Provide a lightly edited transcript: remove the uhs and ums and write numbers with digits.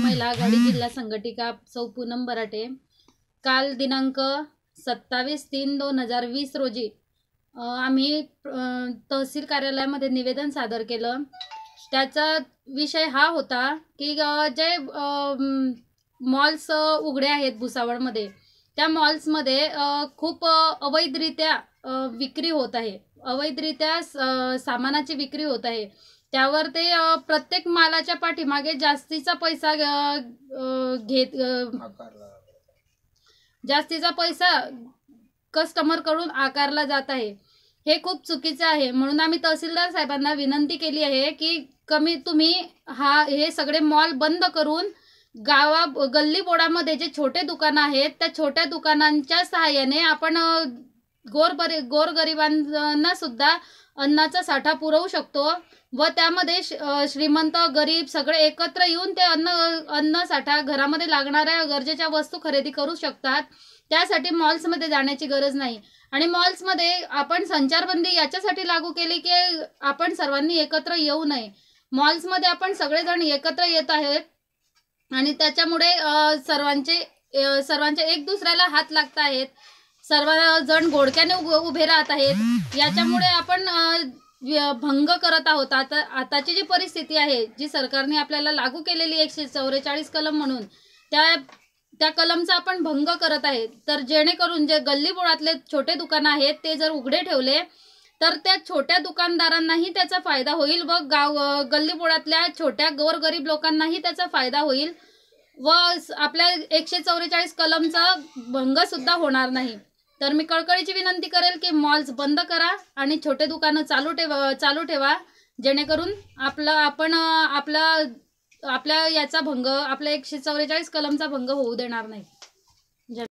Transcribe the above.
महिला आघाडी जिल्हा संघटिका सौ पूनम बराटे काल दिनांक 27/3/2020 रोजी आम्ही तहसील कार्यालयामध्ये निवेदन सादर केलं। त्याचा विषय हा होता की जे मॉल्स उघडे आहेत भुसावळमध्ये, त्या मॉल्समध्ये खूप अवैधरित्या विक्री होत आहे, अवैधरित्या सामानाची विक्री होत आहे। त्यावर ते प्रत्येक मालाच्या पाठीमागे जास्तीचा पैसा जास्तीचा पैसा कस्टमर कडून आकारला जात आहे। हे खूप चुकीचं आहे। म्हणून आम्ही तहसीलदार साहेबांना विनंती केली आहे की तुम्ही हे सगळे मॉल बंद करून गल्ली बोळामध्ये जे छोटे दुकानं आहेत त्या छोट्या दुकानांच्या सहाय्याने आपण गोरगरिबांना सुद्धा अन्नाचा साठा पुरवू शकतो व त्यामध्ये श्रीमंत गरीब सगळे एकत्र येऊन ते अन्न साठा घरामध्ये लागणाऱ्या गरजेच्या वस्तू खरेदी करू शकतात। त्यासाठी मॉल्समध्ये जाण्याची गरज नाही। आणि मॉल्समध्ये आपण संचारबंदी याच्यासाठी लागू केली की आपण सर्वांनी एकत्र येऊ नये। मॉल्समध्ये आपण सगळेजण एकत्र येत आहेत आणि त्याच्यामुळे सर्वांचे एक दुसऱ्याला हात लागत आहेत, सर्वजण घोडक्याने उभे राहत आहेत। याच्यामुळे आपण भंग करत आहोत। आताची जी परिस्थिती आहे, जी सरकारने आपल्याला लागू केलेली 144 कलम म्हणून त्या कलमचा आपण भंग करत आहे। तर जेणेकरून जे गल्लीबोळातले छोटे दुकान आहेत ते जर उघडे ठेवले तर त्या छोट्या दुकानदारांनाही त्याचा फायदा होईल व गल्लीबोळातल्या छोट्या गोरगरीब लोकांनाही त्याचा फायदा होईल व आपल्या 144 कलमचा भंग सुद्धा होणार नाही। तर मी कळकळीची विनंती करेल की मॉल्स बंद करा आणि छोटे दुकानं चालू ठेवा जेणेकरून आपल्या याचा भंग, आपल्या 144 कलमचा भंग होऊ देणार नाही।